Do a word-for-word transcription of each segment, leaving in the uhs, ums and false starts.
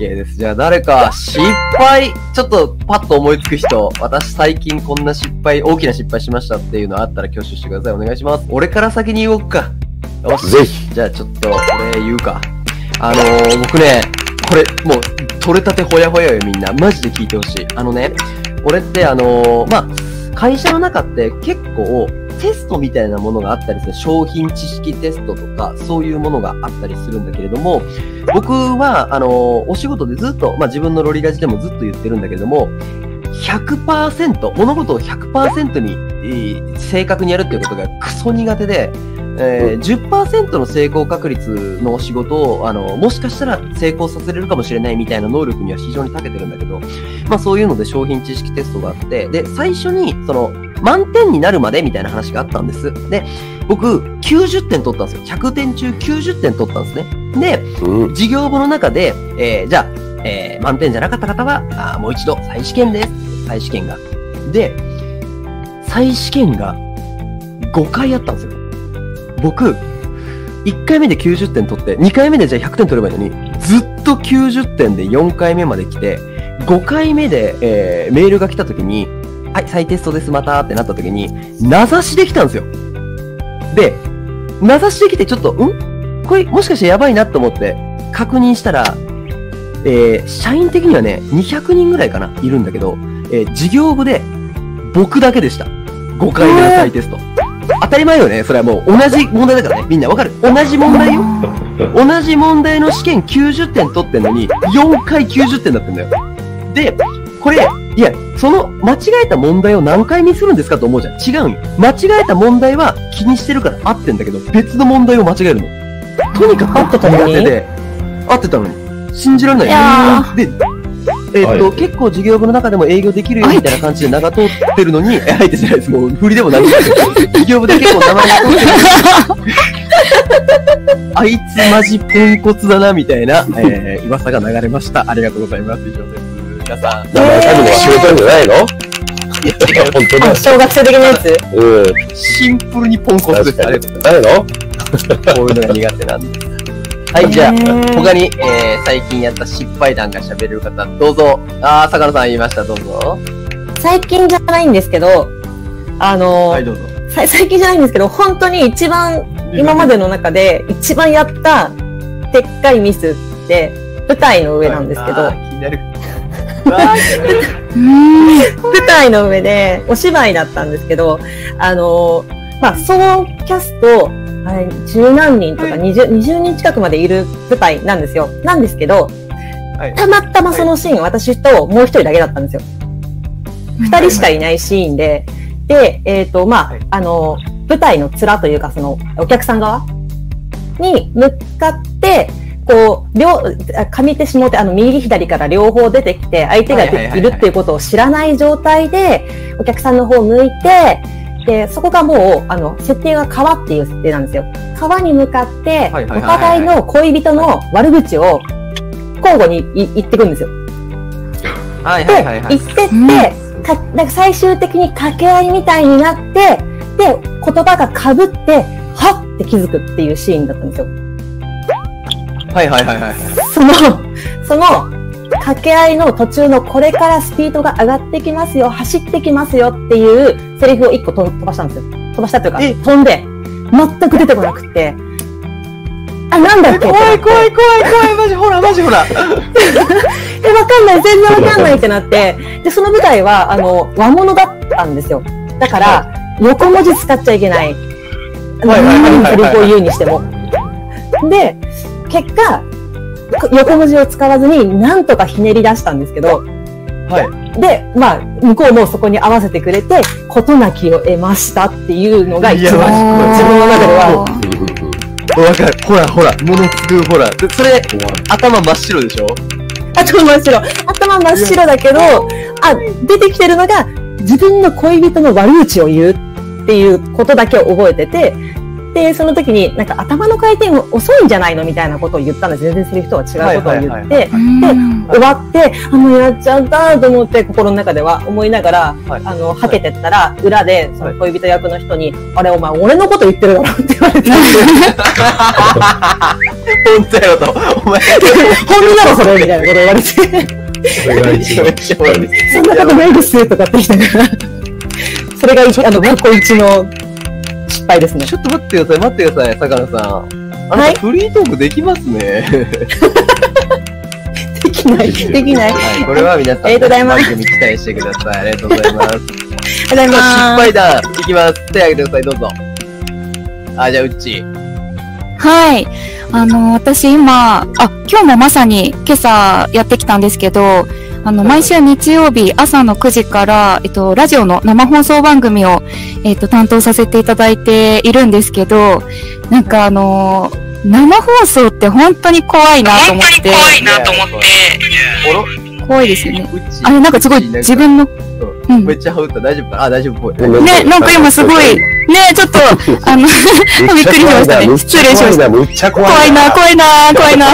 ケー です。じゃあ誰か、失敗、ちょっとパッと思いつく人、私最近こんな失敗、大きな失敗しましたっていうのあったら挙手してください。お願いします。俺から先に言おうか。よし。 ぜひ。 じゃあちょっと、俺言うか。あのー、僕ね、これ、もう、取れたてほやほやよみんな。マジで聞いてほしい。あのね、俺ってあのー、まあ、会社の中って結構、テストみたいなものがあったりする。商品知識テストとか、そういうものがあったりするんだけれども、僕は、あの、お仕事でずっと、まあ、自分のロリラジでもずっと言ってるんだけれども、ひゃくパーセント、物事を ひゃくパーセント に、えー、正確にやるっていうことがクソ苦手で、えー、じゅっパーセント の成功確率の仕事を、あの、もしかしたら成功させれるかもしれないみたいな能力には非常に長けてるんだけど、まあそういうので商品知識テストがあって、で、最初に、その、満点になるまでみたいな話があったんです。で、僕、きゅうじゅってん取ったんですよ。ひゃくてん中きゅうじゅってん取ったんですね。で、うん、事業部の中で、えー、じゃあ、えー、満点じゃなかった方は、あもう一度再試験です。再試験が。で、再試験がごかいあったんですよ。僕、いっかいめできゅうじゅってん取って、にかいめでじゃあひゃくてん取ればいいのに、ずっときゅうじゅってんでよんかいめまで来て、ごかいめで、えー、メールが来た時に、はい、再テストです、またってなった時に、名指しできたんですよ。で、名指しできてちょっと、んこれ、もしかしてやばいなと思って、確認したら、えー、社員的にはね、にひゃくにんぐらいかな、いるんだけど、えー、事業部で、僕だけでした。ごかいめの再テスト。当たり前よね、それはもう同じ問題だからね、みんなわかる？同じ問題よ。同じ問題の試験きゅうじゅってん取ってんのに、よんかいきゅうじゅってんだってんだよ。で、これ、いや、その間違えた問題を何回見するんですかと思うじゃん。違うんよ。間違えた問題は気にしてるから合ってんだけど、別の問題を間違えるの。とにかく合ってたのに。合ってたのに。信じられない。いやで、えー、っと、はい、結構事業部の中でも営業できるよみたいな感じで長通ってるのに、え、入ってじゃないです。もう振りでも何でもない。事業部で結構名前が通ってる。あいつマジポンコツだな、みたいな、えー、噂が流れました。ありがとうございます。以上です。皆さん。 名前書くのは仕事じゃないの？ いや、本当だ。小学生的なやつ？ うん。シンプルにポンコツです。ありがとうございます。 ないの？ こういうのが苦手なんで。はい、じゃあ、他に、えー、最近やった失敗談が喋れる方、どうぞ。あー、坂野さん言いました、どうぞ。 最近じゃないんですけど、あのー、 はい、どうぞ。 最近じゃないんですけど、本当に一番、今までの中で一番やったでっかいミスって、舞台の上なんですけど、 はい、あー、気になる。 舞台の上でお芝居だったんですけど、あのー、まあ、総キャスト、はい、十何人とか二十、二十人近くまでいる舞台なんですよ。なんですけど、はい、たまたまそのシーン、はい、私ともう一人だけだったんですよ。二、はい、人しかいないシーンで、で、えっ、ー、と、まあ、はい、あの、舞台の面というか、その、お客さん側に向かって、こう、両、上手下手、あの、右左から両方出てきて、相手がいるっていうことを知らない状態で、お客さんの方を向いて、で、そこがもう、あの、設定が川っていう設定なんですよ。川に向かって、お互いの恋人の悪口を交互に言ってくんですよ。 はいはいはい、はい。 で、言ってって、うん、かなんか最終的に掛け合いみたいになって、で、言葉が被って、はっって気づくっていうシーンだったんですよ。 はいはいはいはい。 その、その、掛け合いの途中のこれからスピードが上がってきますよ、走ってきますよっていうセリフを一個飛ばしたんですよ。飛ばしたというか、飛んで、全く出てこなくって、あ、なんだっけ怖い怖い怖い怖い、マジほらマジほら。 え、わかんない、全然わかんないってなって、で、その舞台は、あの、和物だったんですよ。だから、横文字使っちゃいけない。何セリフを言うにしても。で、結果、横文字を使わずになんとかひねり出したんですけど、はい。で、まあ、向こうもそこに合わせてくれて、事なきを得ましたっていうのが一番自分の中では。 わかる。ほらほら、ものすごいほら。それ、頭真っ白でしょ？ 頭真っ白。頭真っ白だけど、あ、出てきてるのが、自分の恋人の悪口を言うっていうことだけを覚えてて、 で、その時に、なんか頭の回転遅いんじゃないのみたいなことを言ったんです。全然セリフとは違うことを言って、で、終わって、あ、もうやっちゃったと思って、心の中では思いながら、はい、あの、はけてったら、裏で、その恋人役の人に、はい、あれ、お前、俺のこと言ってるだろって言われて。 本当やろと。お前、 本当だろ、それみたいなこと言われて。それが一番そんなことないですとかって言ったから。それが、あの、過去一の失敗ですね。 ちょっと待ってください、待ってください、坂野さん。あなた、フリートークできますね。 できない、できない。 はい、これは皆さん、 ありがとうございます。 番組期待してください。ありがとうございます。ありがとうございます。 失敗談、いきます。手挙げてください、どうぞ。あ、じゃあ、うっち。 はい。あの、私今、あ、今日もまさに今朝やってきたんですけど、あの、毎週日曜日朝のくじから、えっと、ラジオの生放送番組を、えっと、担当させていただいているんですけど、なんかあの、生放送って本当に怖いなと思って。 怖いなと思って。 怖いですよね。あれ、なんかすごい自分の、 うん、めっちゃ羽打った。大丈夫かなあ、大丈夫っぽい。 ね、なんか今すごい、ね、ちょっと、あの、びっくりしましたね。失礼しました。 めっちゃ怖い。 怖いな、怖いな、怖いな。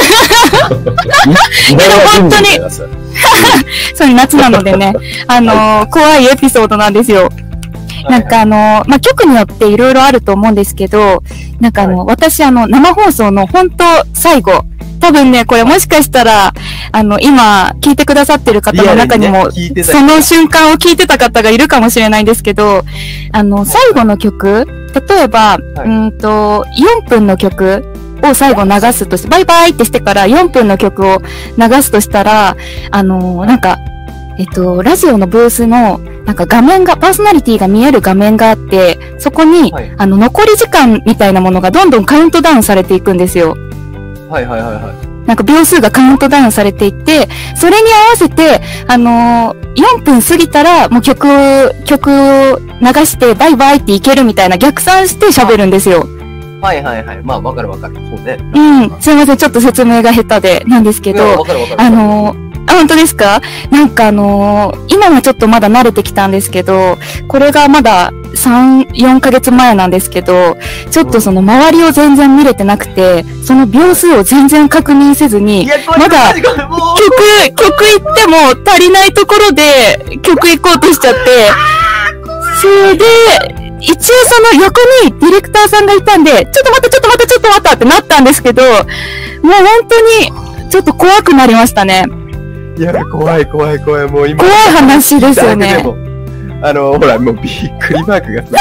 でも本当に、そう、夏なのでね、あの、怖いエピソードなんですよ。なんかあの、まあ、局によっていろいろあると思うんですけど、なんかあの、私あの、生放送の本当最後、多分ね、これもしかしたら、あの、今、聞いてくださってる方の中にも、ね、その瞬間を聞いてた方がいるかもしれないんですけど、あの、最後の曲、例えば、はい、うんと、よんぷんの曲を最後流すとして、バイバイってしてからよんぷんの曲を流すとしたら、あの、なんか、えっと、ラジオのブースの、なんか画面が、パーソナリティが見える画面があって、そこに、はい、あの、残り時間みたいなものがどんどんカウントダウンされていくんですよ。 はいはいはいはい。 なんか秒数がカウントダウンされていって、それに合わせて、あのー、よんぷん過ぎたら、もう曲を、曲を流して、バイバイっていけるみたいな逆算して喋るんですよ。 はいはいはい。まあ、わかるわかる。そうね。 うん。すいません。ちょっと説明が下手で、なんですけど、 わかるわかる。 あのー、あ、本当ですか？なんかあのー、今はちょっとまだ慣れてきたんですけど、これがまださん、よんかげつまえなんですけど、ちょっとその周りを全然見れてなくて、その秒数を全然確認せずに、まだ曲、曲行っても足りないところで曲行こうとしちゃって、それで、一応その横にディレクターさんがいたんで、ちょっと待って、ちょっと待って、ちょっと待ったってなったんですけど、もう本当にちょっっと怖くなりましたね。 いや、怖い怖い怖い、もう今。 怖い話ですよね。 あの、ほら、もうびっくりマークがさ。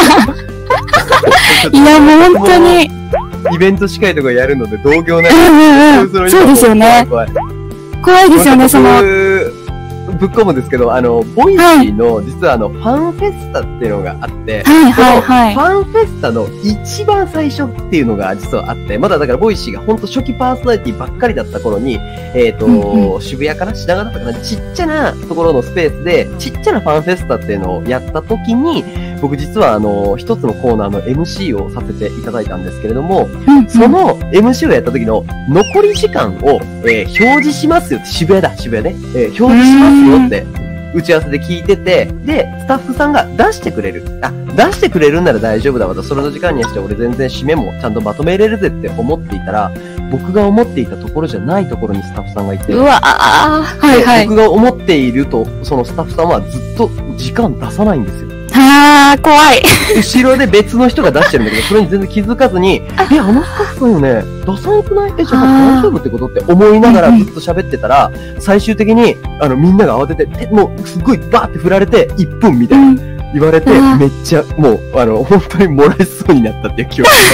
いや、もう本当に。 イベント司会とかやるので、同業なんで、そうですよね。怖い。怖いですよね、その。 ぶっ込むんですけど、あの、ボイシーの、実はあの、ファンフェスタっていうのがあって、 はいはいはい。 ファンフェスタの一番最初っていうのが実はあって、まだだからボイシーがほんと初期パーソナリティばっかりだった頃に、えっと、うんうん、渋谷かな品川だったかなちっちゃなところのスペースで、ちっちゃなファンフェスタっていうのをやった時に、僕実はあの、一つのコーナーの エムシー をさせていただいたんですけれども、うんうん、その エムシー をやった時の残り時間を、えー、表示しますよって、渋谷だ、渋谷ね。えー、表示しますよって、打ち合わせで聞いてて、で、スタッフさんが出してくれる。あ、出してくれるんなら大丈夫だわと、それの時間にして俺全然締めもちゃんとまとめれるぜって思っていたら、僕が思っていたところじゃないところにスタッフさんがいて、 うわあ、はいはい。 僕が思っていると、そのスタッフさんはずっと時間出さないんですよ。 あー、怖い。 後ろで別の人が出してるんだけど、それに全然気づかずに、え、あのスタッフさんよね、出さなくない？え、じゃあ大丈夫ってことって思いながらずっと喋ってたら、最終的に、あの、みんなが慌てて、もうすごいバーって振られて、いっぷんみたいな、言われて、めっちゃ、もう、あの、本当に漏らしそうになったっていう記憶が。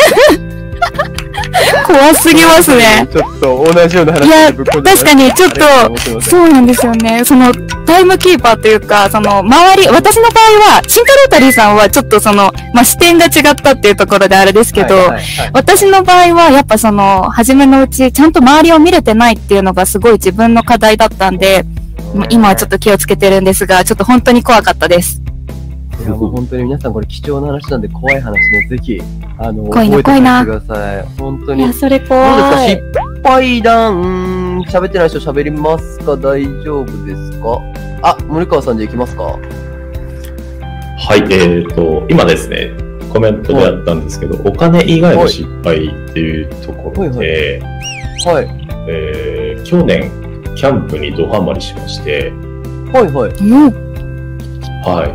怖すぎますね。 ちょっと同じような話。 いや、確かにちょっと、そうなんですよね。その、タイムキーパーというか、その、周り、私の場合は、シンカロータリーさんはちょっとその、まあ、視点が違ったっていうところであれですけど、はいはいはい、私の場合は、やっぱその、初めのうち、ちゃんと周りを見れてないっていうのがすごい自分の課題だったんで、今はちょっと気をつけてるんですが、ちょっと本当に怖かったです。 いや、もう本当に皆さんこれ貴重な話なんで怖い話ね、ぜひ、あの、 覚えておいてください。本当に。 いや、それ怖い。 どうですか失敗談、喋ってない人喋りますか？大丈夫ですか？あ、森川さんじゃ行きますか？ はい、えーと、今ですね、 コメントであったんですけど、お金以外の失敗っていうところで、 はい。 えー、去年、キャンプにドハマりしまして、 はいはい。 はい。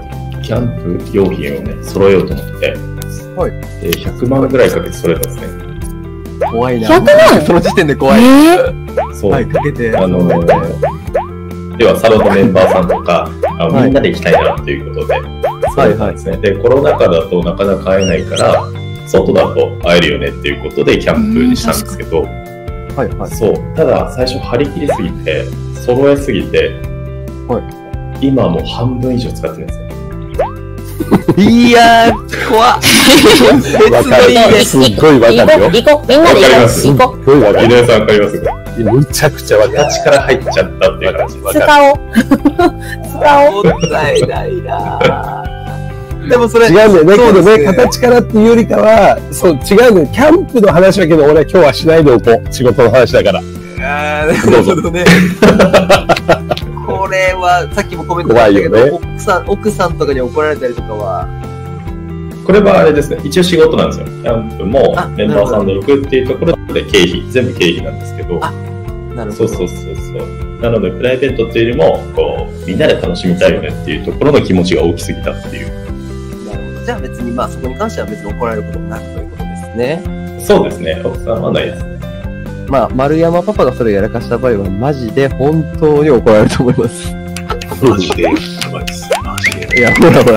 キャンプ用品をね、揃えようと思って、 はい。 でひゃくまんぐらいかけて揃えたんですね。 怖いな。 ひゃくまんその時点で怖い。 えそう。 はい、かけて。 あのー、では、サロンのメンバーさんとか、あのみんなで行きたいなっていうことで、そうなんですね。で、コロナ禍だとなかなか会えないから、外だと会えるよねっていうことでキャンプにしたんですけど、 はいはい。 そう。ただ、最初張り切りすぎて、揃えすぎて、はい。今もう半分以上使ってるんですよ。 いやー、怖っ。 わかる。すっごいわかるよ。 行こう、みんなで行こう。 す行こっごいわかる。井上さんわかりますか？ むちゃくちゃわかる。 力入っちゃったっていう感じ。 う。使おう。使おう。 もったいないなでもそれ。 違うんだよね。けどね、 ね形からっていうよりかは、そう、違うんだよ。キャンプの話だけど、俺は今日はしないでおこう。仕事の話だから。 あー、なるほどね。これは、さっきもコメントがあったけど、ね、奥さん、奥さんとかに怒られたりとかは。 これはあれですね、一応仕事なんですよ。キャンプもメンバーさんで行くっていうところで経費、全部経費なんですけど。あ、 なるほど。 そうそうそうそう。なので、プライベートっていうよりも、こう、みんなで楽しみたいよねっていうところの気持ちが大きすぎたっていう。 なるほど。じゃあ別に、まあそこに関しては別に怒られることもなくということですね。 そうですね、奥さんはないですね。 まあ、丸山パパがそれをやらかした場合は、マジで本当に怒られると思います。 マジでやばいです。マジで。 いや、ほらほら。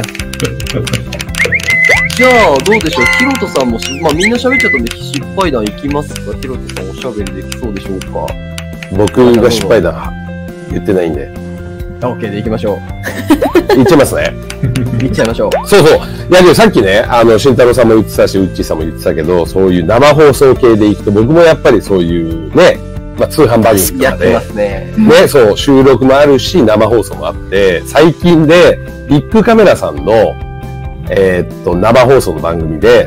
じゃあ、どうでしょう。ヒロトさんも、まあみんな喋っちゃったんで、失敗談いきますか？ヒロトさんおしゃべりできそうでしょうか？ 僕が失敗談言ってないんで。 OK でいきましょう。 言っちゃいますね。 言っちゃいましょう。 そうそう。いや、でもさっきね、あの、慎太郎さんも言ってたし、ウッチーさんも言ってたけど、そういう生放送系で行くと、僕もやっぱりそういうね、まあ、通販番組とかで、 やってますね。 ね、そう、収録もあるし、生放送もあって、最近で、ビッグカメラさんの、えー、っと、生放送の番組で、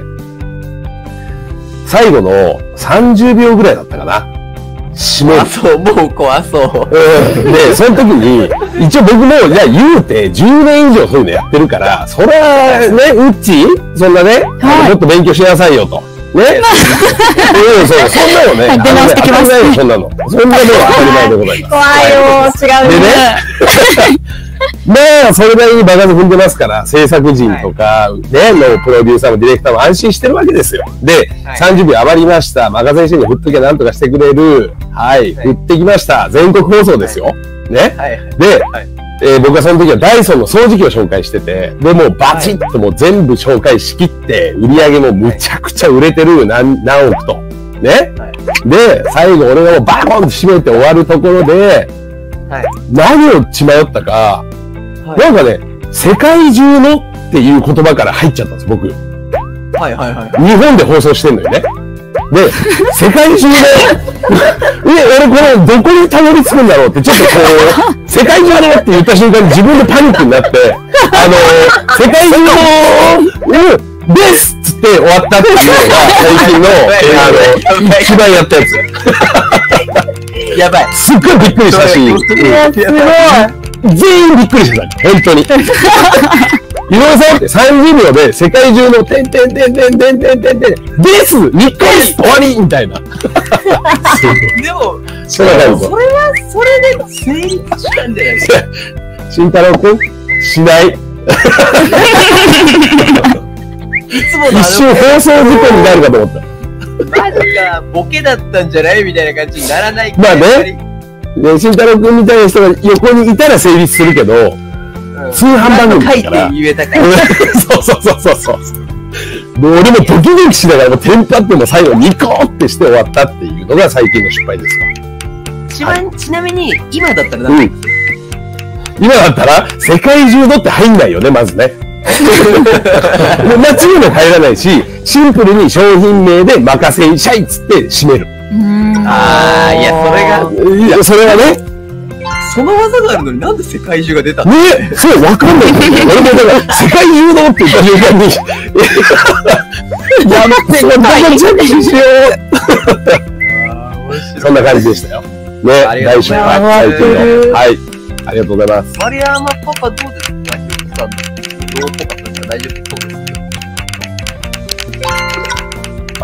最後のさんじゅうびょうぐらいだったかな。締める。 あ、そう、もう怖そう。 うん。で、その時に、一応僕も、じゃあ言うてじゅうねん以上そういうのやってるから、それはね、ウッチーそんなね、はい、もっと勉強しなさいよと。ね。うん、そう、そんなのね。 出直してきます。 当たり前よ、そんなの。そんなのは当たり前でございます。 怖いよ、違うね。 でね。まあ、それなりに場数踏んでますから、制作陣とか、ね、のプロデューサーもディレクターも安心してるわけですよ。で、はい、さんじゅうびょう余りました。マガゼンシーに振っときゃなんとかしてくれる。はい、はい、振ってきました。全国放送ですよ。はい、ね。はい、で、はい、えー、僕はその時はダイソンの掃除機を紹介してて、で、もうバチッともう全部紹介しきって、売り上げもむちゃくちゃ売れてる。何、何億と。ね。はい、で、最後俺がもうバコンと閉めて終わるところで、はい、何を血迷ったか、はい、なんかね、世界中のっていう言葉から入っちゃったんです、僕。 はいはいはい。 日本で放送してんのよね。で、世界中で、え、俺これどこにたどり着くんだろうって、ちょっとこう、世界中のって言った瞬間に自分でパニックになって、あの、世界中の、うん、ですっつって終わったっていうのが最近の、あの、一番やったやつ。 やばい。 すっごいびっくりしたし。いや、すごい。全員びっくりしてた。本当に。井上さんってさんじゅうびょうで世界中のてんてんてんてんてんてんてんてんですにっかい終わりみたいな。でも、 それは、 それで成立したんじゃないですか。 慎太郎くんしない。 いつも一瞬放送事故になるかと思った。 マジか、ボケだったんじゃないみたいな感じにならないか。 まあね。で、慎太郎くんみたいな人が横にいたら成立するけど、うん、通販番組だから。 言えたから。 そうそうそうそうそう。もう俺もドキドキしながらもテンパっても最後ニコーってして終わったっていうのが最近の失敗ですか。 ちな、はい、ちなみに今だったら何、うん、 今だったら世界中のって入んないよね、まずね。もう間違いも入らないし、シンプルに商品名で任せんしゃいっつって締める。 ああ、いや、それが、 いや、それがね、 その技があるのになんで世界中が出たの？ ね、そう、わかんないんだよ。俺もだから、世界中のって言った瞬間に、やってこれ、大丈夫にしよう。そんな感じでしたよ。ね、来週は最近の。はい。ありがとうございます。 丸山パパどうですか？ヒロトさん、どうっぽかったですか？大丈夫そうです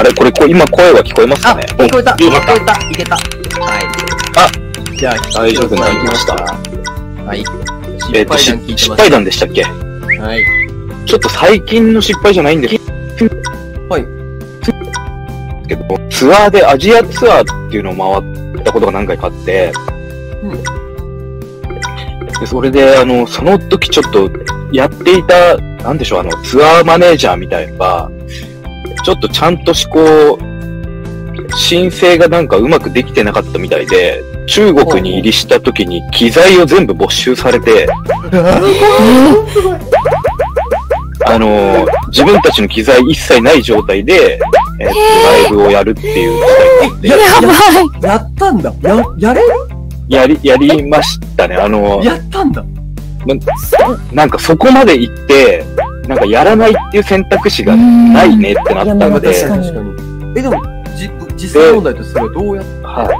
あれこれこ今声は聞こえますかね？ 聞こえた、聞よかったこえた、いけた。はい。 あ、 じゃあ、 大丈夫になりました。 はい。 えっと、し失敗談でしたっけ？ はい。 ちょっと最近の失敗じゃないんですはい。 けど、ツアーでアジアツアーっていうのを回ったことが何回かあって、 うん、 でそれで、あの、その時ちょっとやっていた、なんでしょう、あの、ツアーマネージャーみたいのが、ちょっとちゃんとしこう、申請がなんかうまくできてなかったみたいで、中国に入りした時に機材を全部没収されて、あの、自分たちの機材一切ない状態で、えー、っと、ライブをやるっていう事態になって。 や、 やばい。 やったんだ。や、やれる？ やり、やりましたね。あの、 やったんだ。 な, なんかそこまで行って、なんかやらないっていう選択肢がないねってなったので。 確かに確かに。え、でも、じ、実際問題としてはどうやって？ はい。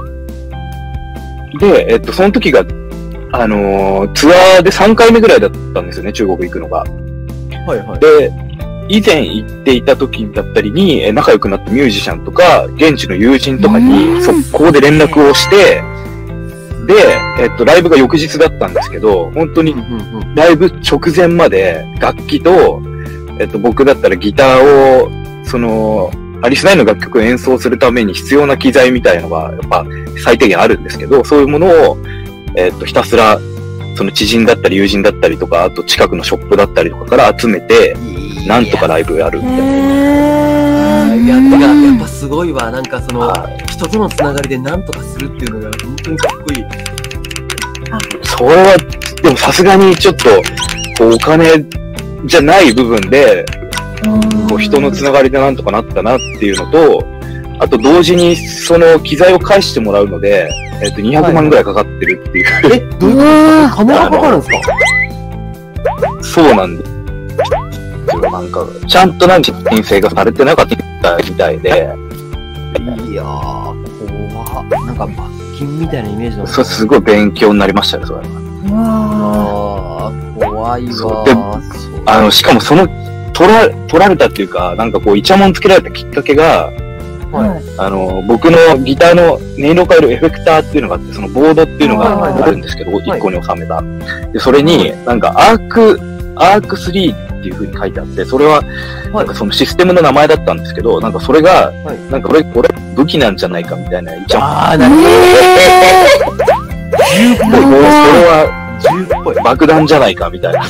で、えっと、その時が、あのー、ツアーでさんかいめぐらいだったんですよね、中国行くのが。 はいはい。 で、以前行っていた時だったりに、え仲良くなったミュージシャンとか、現地の友人とかに、速攻で連絡をして、で、えっと、ライブが翌日だったんですけど、本当に、ライブ直前まで、楽器と、えっと、僕だったらギターを、その、アリスナインの楽曲を演奏するために必要な機材みたいのが、やっぱ、最低限あるんですけど、そういうものを、えっと、ひたすら、その知人だったり友人だったりとか、あと近くのショップだったりとかから集めて、なんとかライブをやるみたいな。 いや、てか、やっぱすごいわ。なんかその、人とのつながりでなんとかするっていうのが本当にかっこいい。 それは、でもさすがにちょっと、こう、お金じゃない部分で、こう人のつながりでなんとかなったなっていうのと、あと同時にその機材を返してもらうので、えっと、にひゃくまんぐらいかかってるっていう。 え、どういうこと？金がかかるんですか？ そうなんです。なんか、ちゃんとなんか申請がされてなかったみたいで。 いやー、怖っ。なんか罰金みたいなイメージなんですか？そう、すごい勉強になりましたね、それは。 あー、怖いわで、 ー。 あの、しかもその、取ら、取られたっていうか、なんかこう、イチャモンつけられたきっかけが、はい、あの、僕のギターの音色を変えるエフェクターっていうのがあって、そのボードっていうのがあるんですけど、一、はい、個に収めた。で、それに、なんかアーク、アークスリーっていう風に書いてあって、それは、なんかそのシステムの名前だったんですけど、なんかそれが、はい、なんかこれ、これ武器なんじゃないかみたいな、イチャモン。あー、なるほど。銃っぽい。それは、銃っぽい。爆弾じゃないかみたいな。な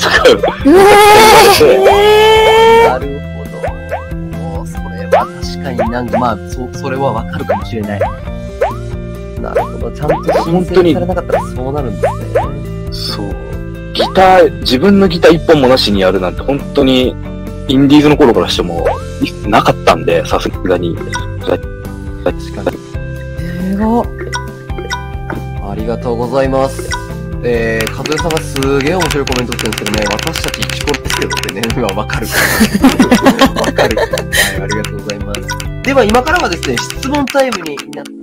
るほど。確かになんかまあ、そ、それはわかるかもしれない。なるほど。ちゃんと申請されなかったらそうなるんですね。 そう。ギター、自分のギター一本もなしにやるなんて本当に、インディーズの頃からしても、なかったんで、さすがに。確かに。 すごい。 ありがとうございます。えー、かずえさんがすげえ面白いコメントしてるんですけどね、私たち一コロですけどってね、今わかるから。わかる。はい、ありがとうございます。では今からはですね、質問タイムになって